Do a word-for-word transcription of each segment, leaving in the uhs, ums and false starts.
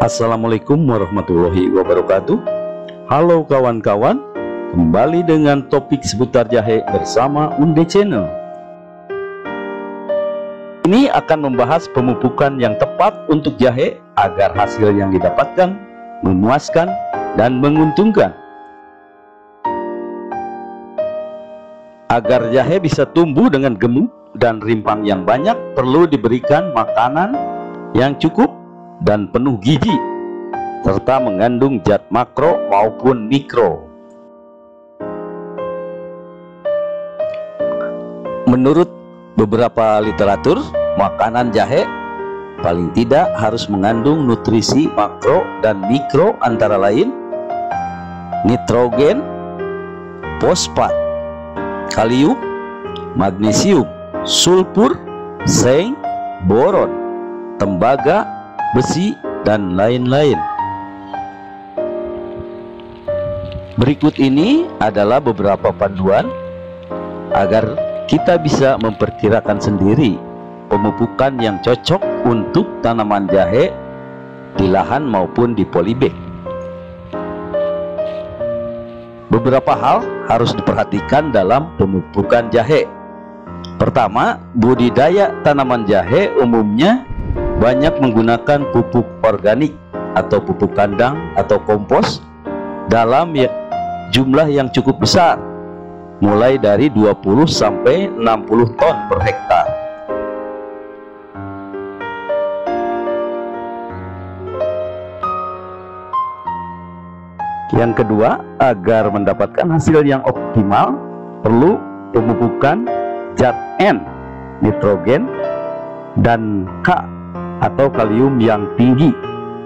Assalamualaikum warahmatullahi wabarakatuh. Halo kawan-kawan, kembali dengan topik seputar jahe bersama Unde Channel. Ini akan membahas pemupukan yang tepat untuk jahe agar hasil yang didapatkan memuaskan dan menguntungkan. Agar jahe bisa tumbuh dengan gemuk dan rimpang yang banyak, perlu diberikan makanan yang cukup dan penuh gizi, serta mengandung zat makro maupun mikro. Menurut beberapa literatur, makanan jahe paling tidak harus mengandung nutrisi makro dan mikro, antara lain nitrogen, fosfat, kalium, magnesium, sulfur, seng, boron, tembaga, besi, dan lain-lain. Berikut ini adalah beberapa panduan agar kita bisa memperkirakan sendiri pemupukan yang cocok untuk tanaman jahe di lahan maupun di polybag. Beberapa hal harus diperhatikan dalam pemupukan jahe. Pertama, budidaya tanaman jahe umumnya banyak menggunakan pupuk organik atau pupuk kandang atau kompos dalam ya, jumlah yang cukup besar, mulai dari dua puluh sampai enam puluh ton per hektar. Yang kedua, agar mendapatkan hasil yang optimal, perlu pemupukan zat N, nitrogen, dan K atau kalium yang tinggi.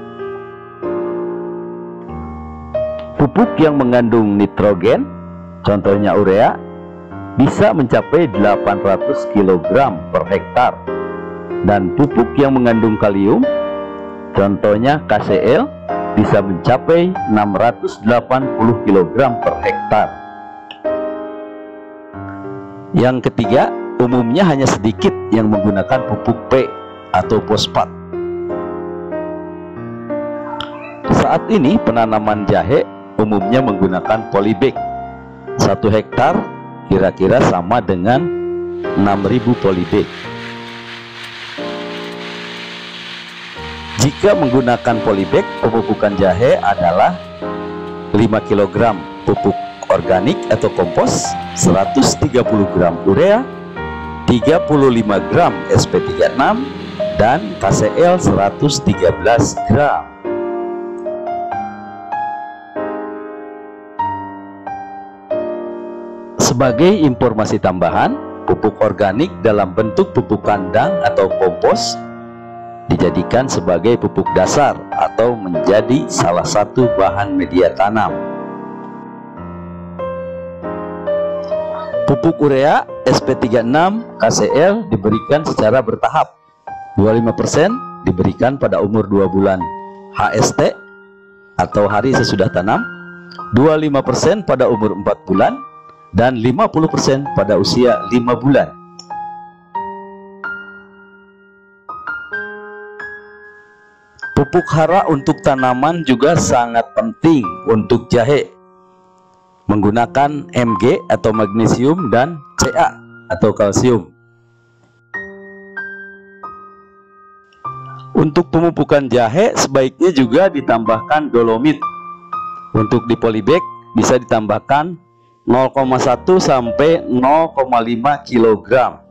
Pupuk yang mengandung nitrogen, contohnya urea, bisa mencapai delapan ratus kilogram per hektar, dan pupuk yang mengandung kalium, contohnya K C L, bisa mencapai enam ratus delapan puluh kilogram per hektar. Yang ketiga, umumnya hanya sedikit yang menggunakan pupuk P atau fosfat. Saat ini penanaman jahe umumnya menggunakan polybag. Satu hektar kira-kira sama dengan enam ribu polybag. Jika menggunakan polybag, pemupukan jahe adalah lima kilogram pupuk organik atau kompos, seratus tiga puluh gram urea, tiga puluh lima gram S P tiga puluh enam, dan K C L seratus tiga belas gram. Sebagai informasi tambahan, pupuk organik dalam bentuk pupuk kandang atau kompos dijadikan sebagai pupuk dasar atau menjadi salah satu bahan media tanam. Pupuk urea S P tiga puluh enam K C L diberikan secara bertahap. dua puluh lima persen diberikan pada umur dua bulan H S T atau hari sesudah tanam, dua puluh lima persen pada umur empat bulan, dan lima puluh persen pada usia lima bulan. Pupuk hara untuk tanaman juga sangat penting untuk jahe, menggunakan M G atau magnesium dan C A atau kalsium. Untuk pemupukan jahe sebaiknya juga ditambahkan dolomit. Untuk di polybag bisa ditambahkan nol koma satu sampai nol koma lima kilogram.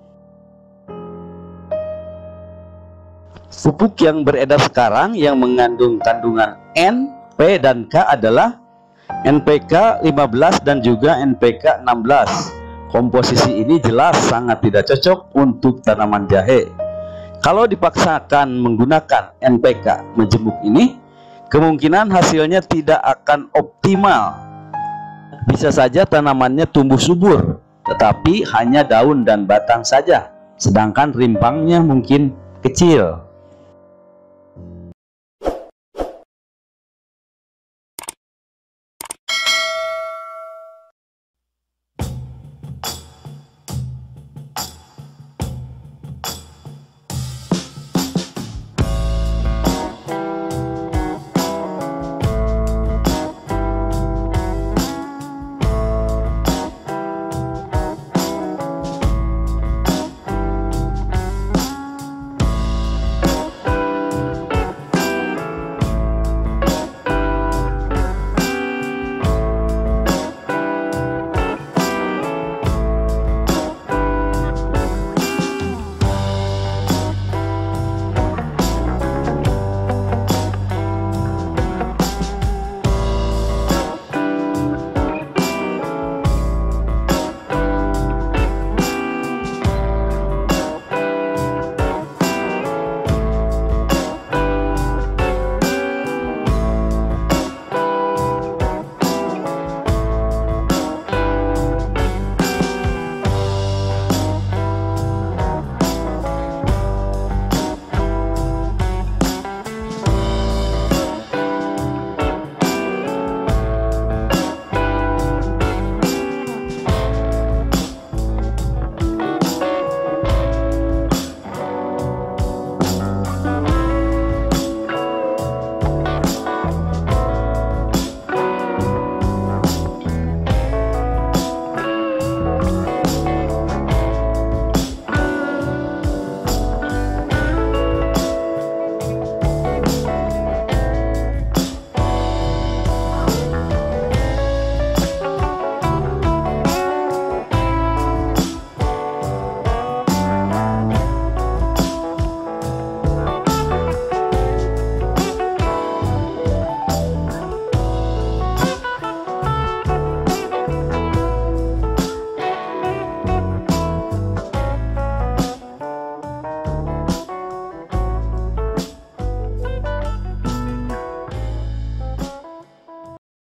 Pupuk yang beredar sekarang yang mengandung kandungan N, P, dan K adalah N P K lima belas dan juga N P K enam belas. Komposisi ini jelas sangat tidak cocok untuk tanaman jahe. Kalau dipaksakan menggunakan N P K menjemuk ini, kemungkinan hasilnya tidak akan optimal. Bisa saja tanamannya tumbuh subur, tetapi hanya daun dan batang saja, sedangkan rimpangnya mungkin kecil.